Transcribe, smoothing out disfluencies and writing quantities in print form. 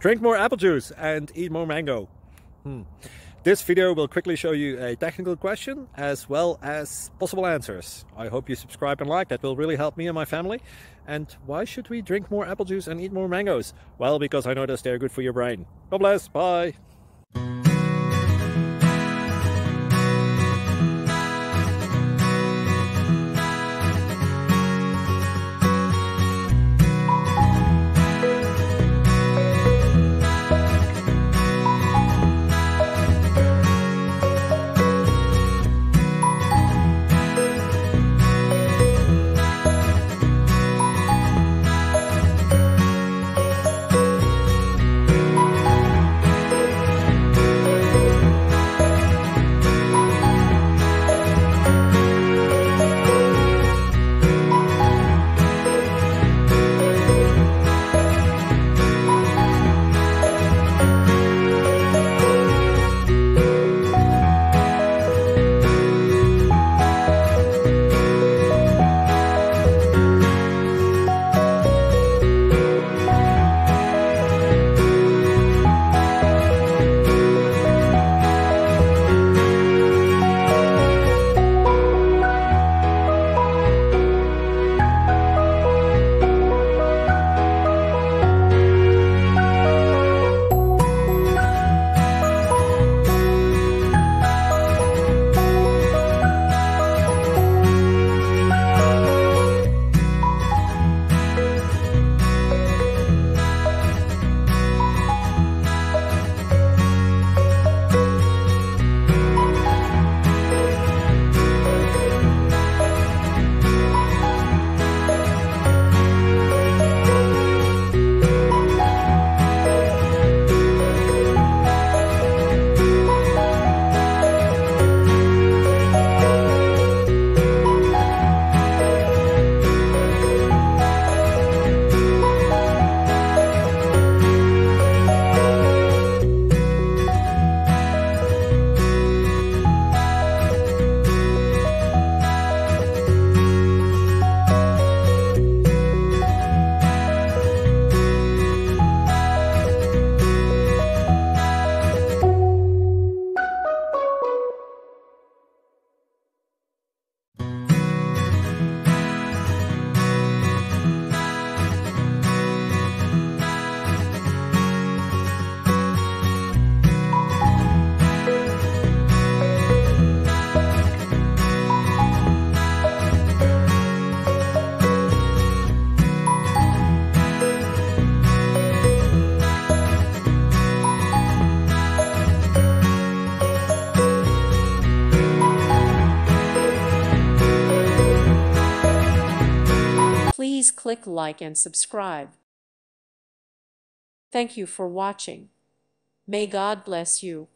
Drink more apple juice and eat more mango. This video will quickly show you a technical question as well as possible answers. I hope you subscribe and like, that will really help me and my family. And why should we drink more apple juice and eat more mangoes? Well, because I noticed they're good for your brain. God bless, bye! Please click like and subscribe. Thank you for watching. May God bless you.